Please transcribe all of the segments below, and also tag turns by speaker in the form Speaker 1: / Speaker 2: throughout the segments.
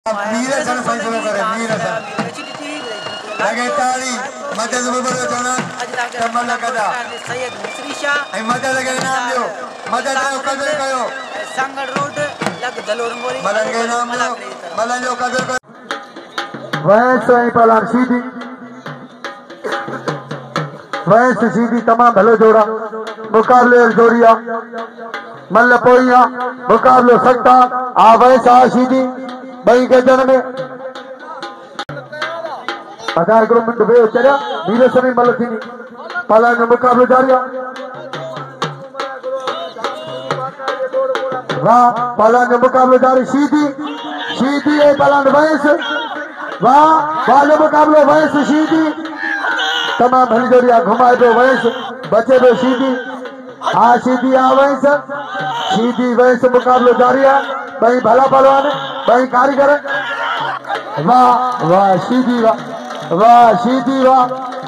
Speaker 1: मीरसन फैसलो करे मीरसन लगे ताली मदद बबरो जना तमल कदा
Speaker 2: सैयद मिस्री शाह
Speaker 1: ऐ मदद के नाम दियो मदद जो कदर कयो
Speaker 2: सांगड़ रोड लग जलोर मोरी
Speaker 1: मलन के नाम दियो मलन जो कदर कयो वैसे ही पलान सीधी वैसे सीधी तमाम भलो जोड़ा मुकाबले जोड़िया मल्ल पोइया मुकाबलो सकता आ वैसा सीधी बई के जन में आधार करो मिनट बे चला वीर सने मल थी पाला ने मुकाबलो जारी वाह पाला ने मुकाबलो जारी सीधी सीधी है पाला ने वैस वाह वाले मुकाबलो वैस सीधी तमाम भली जोड़िया घुमाए दो वैस बचे दो सीधी हाँ सीधी आ वैस सीधी वैस मुकाबलो जारी है भाई भला पहलवान भाई कारीगर वाह वाह सीधी वाह सीधी वाह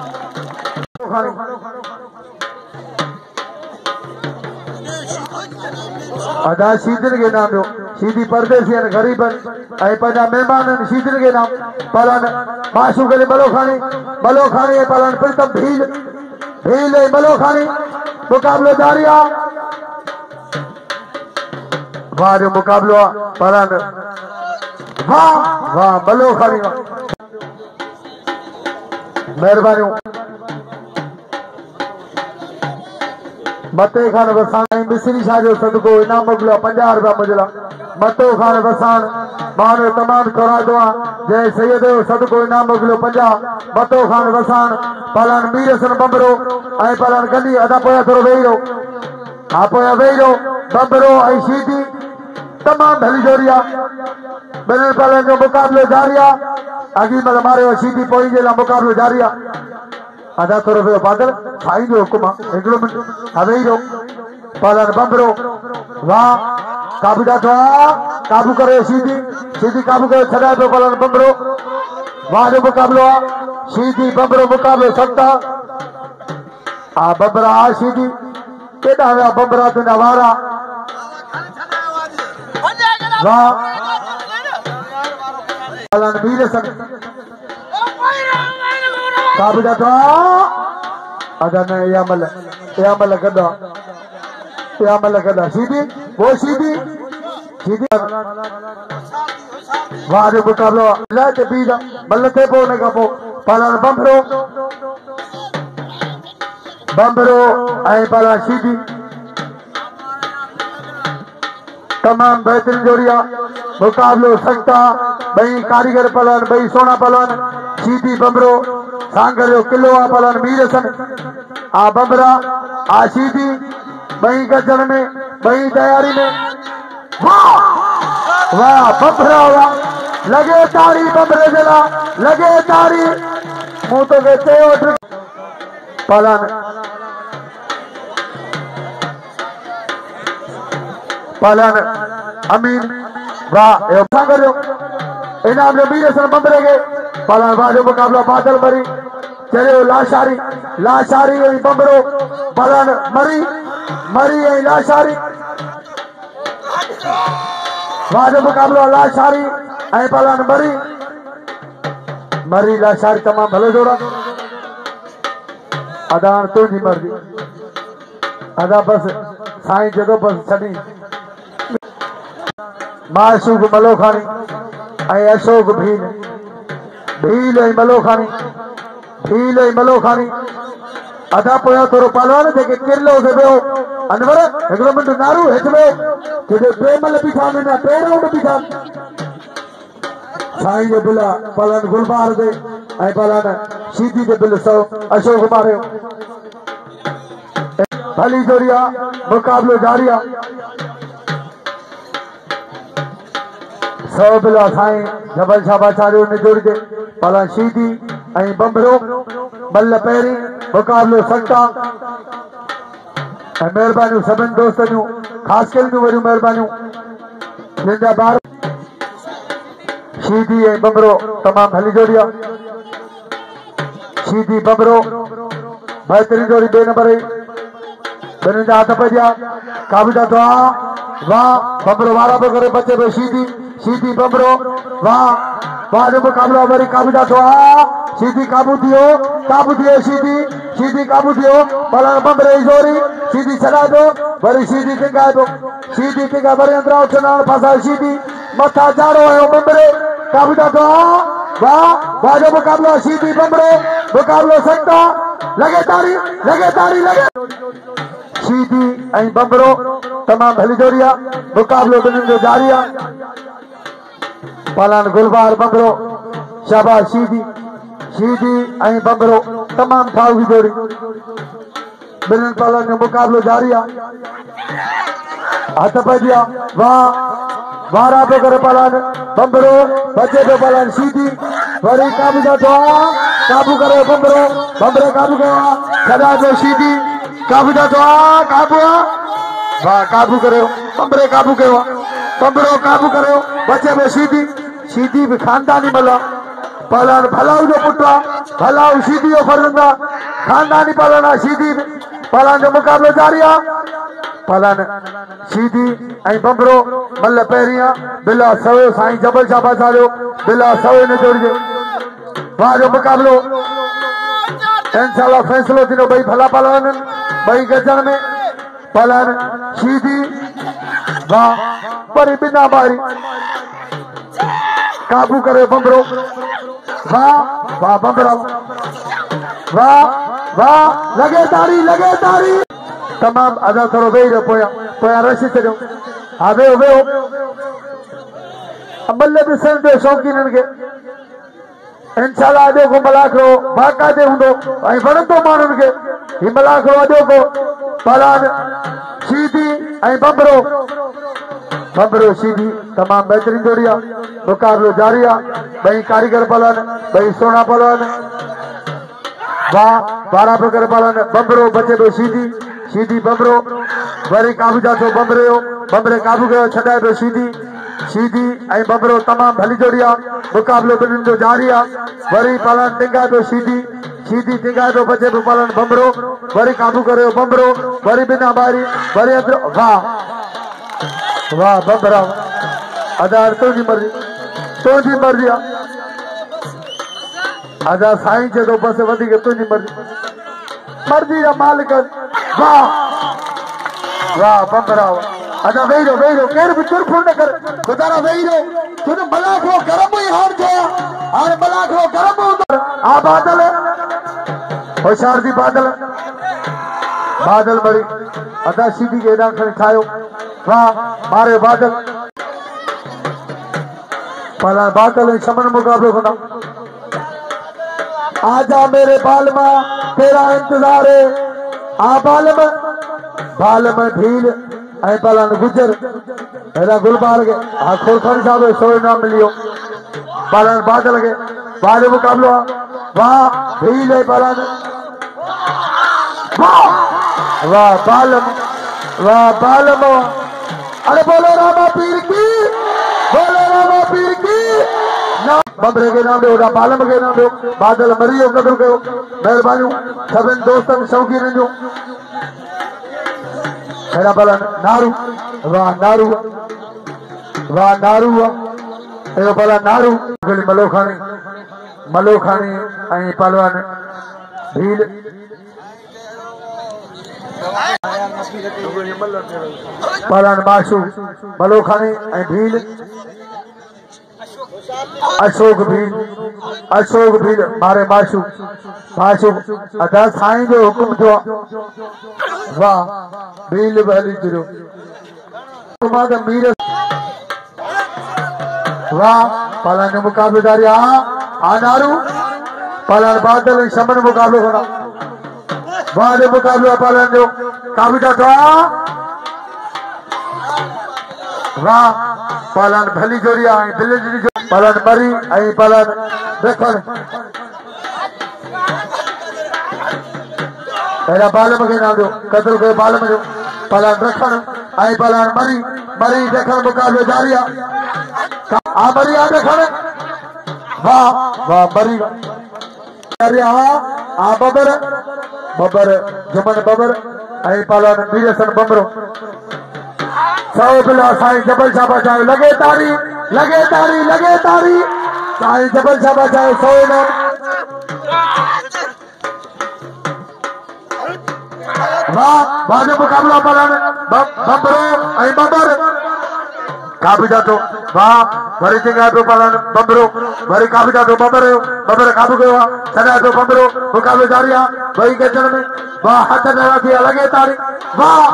Speaker 1: अदा सीधन के नाम दो सीधी परदेसी गरीबन ऐ पंजा मेहमान सीधन के नाम पलन माशू करे बलो खानी है पलन प्रीतम भील भील बलो खानी मुकाबलो जारिया वाह जो मुकाबलो पलन वाह वाह बलो खानी मेहरबानी मते खान वसान मिस्री शाह जो सदको इनाम मोकिलियो 50 रुपया मुजला मतो खान वसान मानो तमाम छोरा दुआ जय सैयद सदको इनाम मोकिलियो 50 मतो खान वसान पलन मीरसन बंबरो ऐ पलन गली अदा पोया थोरो वेइरो आ पोया वेइरो बंबरो ऐ सीधी तमाम भली जोड़िया बिन पलन जो मुकाबलो जारिया अगी मल मारे सीधी पोई जे ला मुकाबलो जारिया आधा थोरो वे बादल भाई जो हुकुम एकड़ो मिनट हवेइरो पलन बंबरो वाह काबू दा काबू करे सीधी सीधी काबू करे छड़ा पे पलन बंबरो वाह जो मुकाबलो सीधी बंबरो मुकाबलो सकता आ बंबरा सीधी केदा हुआ बंबरा तुंजा वारा वाह पलन मीरसन काबिदा तो अदा ने यामल कदा सीधी वो सीधी वाह जो मुकाबलो लाते बीजा मल्लते पोने का पो पलन बंबरो ऐ पलन सीधी तमाम बेहतरीन जोड़िया मुकाबलो सकता बई कारीगर पलन बई सोना पलन सीधी बंबरो सांगर जो किलो आ पलन मीरसन आ बंबरा आ सीधी बई गजन में बई तैयारी में वाह वाह बंबरा वाह लगे तारी बंबरे जला लगे तारी मुंह तो कहते हो पलन अमीन वाह सांगर जो इनाम जो मीरसन बंबरे के पलन वाह जो मुकाबला बादल मरी चले लाशारी बंबरो पलन मरी लाशारी वाह जो मुकाबला लाशारी पलन मरी लाशारी तमाम भलो जोड़ा अदा तुझी मर्जी अदा बस साईं जगह बस छड़ी माशूक मलो खानी अशोक भील मलो खानी अदा पोया थोरो पहलवान जेके किरलो से बेओ अनवर एकड़ो मिनट नारू हेठ में के प्रेमल बीठा में ना पेरो बीठा साईं जो बिला पलन गुलबार दे ऐ पलन सीधी दे बिल सो अशोक मारे भली जोड़िया मुकाबलो जारिया सौ बिला साईं जबल शाबाचार्यो ने जोड़ दे पलन सीधी ऐ बंबरो बल्ल पेरी मुकाबलो सकता मेहरबानी सभिन दोस्तन खास कर मेहरबानी जिंदा बार सीधी ऐ बंबरो तमाम भली जोड़िया सीधी बंबरो बेहतरीन जोड़ी 2 नंबर बिन हाथ पे दिया काबिदा दुआ वाह बंबरो वारा पे करे बचे पे सीधी सीधी बबरो वाह वाह जो मुकाबलो वरी काबूदा तो सीधी काबू दियो सीधी काबू दियो पलान बबरे जोरी सीधी चढ़ा दो वरी सीधी टिंगा दो सीधी टिंगा वरी अंदर उठना फासा सीधी मथा चारो है बबरे काबूदा तो वाह वाह जो मुकाबलो सीधी बबरो मुकाबलो सकता लगे तारी लगे सीधी ऐं बबरो तमाम भली जोड़िया मुकाबलो बिन्हिनि जो जारी आहे पलान गुलबार बबरो शाबाश सीधी ऐं बबरो तमाम ठाउगी जोड़ी बिन्हिनि पलान जो मुकाबलो जारी आहे हथ पइजी वाह वारा पे करे पलान बबरो बचे पे पलान सीधी वरी काबू जातो काबू करे बबरो काबू कयो छॾा दो सीधी काबू जातो काबू वाह काबू करो बबरे काबू कयो बबरो काबू करो बचे में सीधी भी खानदानी मला पलान भलाऊ जो पुट भलाऊ सीधी जो फर्जंदा खानदानी पलान सीधी पलान जो मुकाबलो जारी आहे पलान सीधी ऐं बबरो मल पहिरियां बिला सवे साईं जबल शाबाश आयो बिला सवे ने जोड़जे वाह जो मुकाबलो इंशाल्लाह फैसलो थींदो भई भला पलान भई गजन में पलान सीधी वाह वरी बिना बारी काबू करे बबरो वाह वाह बबरो वाह लगे तारी तमाम अदा थोरो वेही रहो पोयां रसी छॾियो हा वेहो अमल ॾिसण जो शौक़ीननि खे इंशाल्लाह अॼो को मलाखड़ो बाक़ाइदे हूंदो ऐं वणंदो माण्हुनि खे ही मलाखड़ो अॼो को पलान सीधी ऐं बबरो सीधी तमाम बेहतरीन जोड़ी आहे मुकाबलो जारी आहे भई कारीगर पलान भई सोना पलान वाह 12 पे करे पलान बबरो बचे तो सीधी बबरो वरी काबू जातो बबरे काबू कयो छॾाए पियो सीधी ऐं बबरो तमाम भली जोड़ी आहे मुकाबलो बिन्हिनि जो जारी आहे वरी पलान टिंगाए पियो सीधी टिंगाए पियो बचे पियो पलान बबरो वरी काबू करियो बबरो वरी बिना बारी वरी अंदर वाह बबरा अदा तुंहिंजी मर्ज़ी आहे अदा साईं चए थो बसि वधीक तुंहिंजी मर्ज़ी जा मालिक वाह बबरा अदा वेही रहो केरु बि तुरफुर न करे गुज़ारा वेही रहो तुंहिंजो मलाखड़ो गरम ई हाणे मलाखड़ो गरम हूंदो बादल होशियार थी बादल मरी अदा सीधी खे हेॾां खणी ठाहियो वाह मारे बादल पलान बादल शमन मुकाबलो कंदा आजा मेरे बालमा तेरा इंतजार है बालम भील ऐं पलान गुजर हेॾा गुलबार के खोरखन साहब सो इनाम मिलियो पलान बादल के बाल मुकाबलो वाह भील है पलान वाह बालम अरे बोलो रामा पीर की बबरे के नाम दो बालम के नाम दो बादल मरी जो कदर कयो मेहरबानी सभिनि दोस्तनि शौक़ीननि जो हेड़ा पलान नारू हेड़ो पलान नारू मलोखानी ऐं पलवान भील पलान माशू मलोखानी ऐं भील अशोक भील मारे माशू अदा साईं जो हुकुम थियो वाह भील भली तिरो मीर वाह पलान जो मुकाबलो जारी नारू पलान बादल शमन मुकाबलो करा वाह जो मुकाबलो पलान जो काबू जातो वाह पलान भली जोड़ी पलान मरी ऐं पलान रखण पहिरियां बालम खे नाम ॾियो कतल कयो बालम जो पलान रखण ऐं पलान मरी रखण मुकाबलो जारी आहे मरी आहे रखण वाह मरी बबर जुमन बबर ऐं पलान मीरसन बबरो सौ बिला साईं जबल शाबाश लगे तारी लगे तारी साईं जबल शाह बचाए 100 इनाम। वाह बाजू मुकाबला पलन बबरो ऐं बबर काबू जातो वाह वरी चिंगा तो पलन बबरो वरी काबू जातो बबर काबू कयो सदा तो बबरो मुकाबलो जारी आहे वही गजन में वाह हथ नवा थी लगे तारी वाह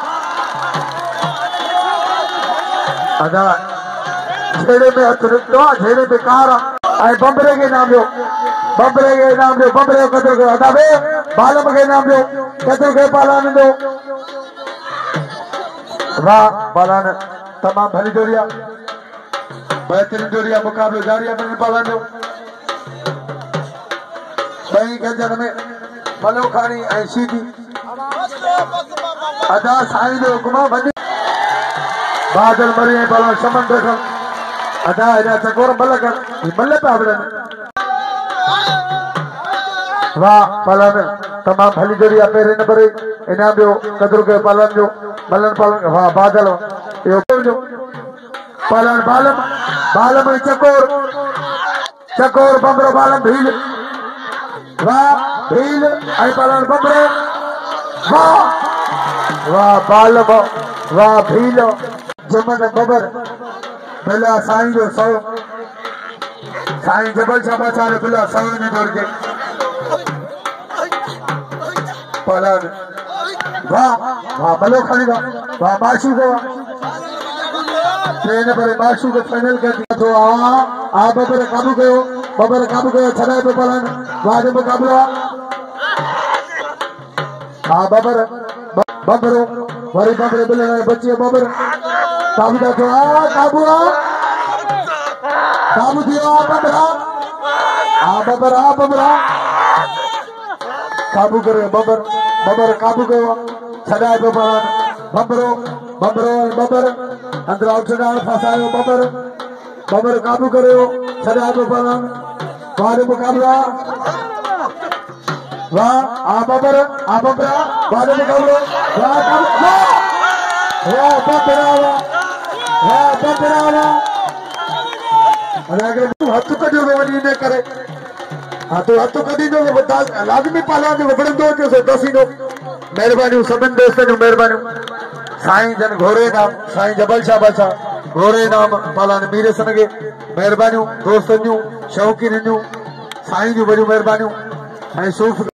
Speaker 1: अदा छेड़े में हथ निकतो छेड़े पे कार ऐं बबरे के नाम जो बबरे कदर कयो अदा बे बालम के नाम जो कदर के पालन दो वाह पालन तमाम भली जोड़िया बेहतरीन जोड़िया मुकाबलो जारी है बनी पालन जो बई गजन में मलो खानी ऐं सीधी अदा साईं जो हुकुम वञी बादल मरी ऐं पालन शमन देखो अदा एॾा चकोर मल कर मल पिया विढ़नि वाह पालन तमाम भली जोड़िया पहिरें नंबर इनाम जो कदर कयो पालन जो मलन पालन वाह बादल यो पालन बालम चकोर बबरो बालम भील वाह भील ऐं पालन बबरो वाह बालम वाह भील जमन बबर बिला साईं जो 100 साईं जबल शाह बचारे बिला 100 में दौड़ के पालन वाह भलो खड़ी वाह माशू को ट्रेन पर माशू को फाइनल कर दिया तो आ बबर काबू कयो छड़ाए पे पालन वाह जो मुकाबला हाँ बबरो वरी बबरे बिल बच्चे बबर काबू तो काबू दियो बबरा काबू करे बबर काबू कयो छड़ाए पे पालन बबर अंदर आउटसाइड फसायो बबर काबू करियो छड़ाए पे पालन वाह मुकाबला वाह आ बबरा वाह मुकाबलो वाह अगर हथ कढियो वञी न करे हाँ तो हथ कढींदो लाज़मी पालन जो वगड़ंदो दसींदो महिरबानियूं सभिनि दोस्तनि जूं महिरबानियूं साईं जन घोरे नाम साईं जबल शाह बचाए घोरे नाम पालन मीर सन के महिरबानियूं दोस्तनि जूं शौक़ीन जूं साईं जूं वॾियूं महिरबानियूं ऐं सूफ़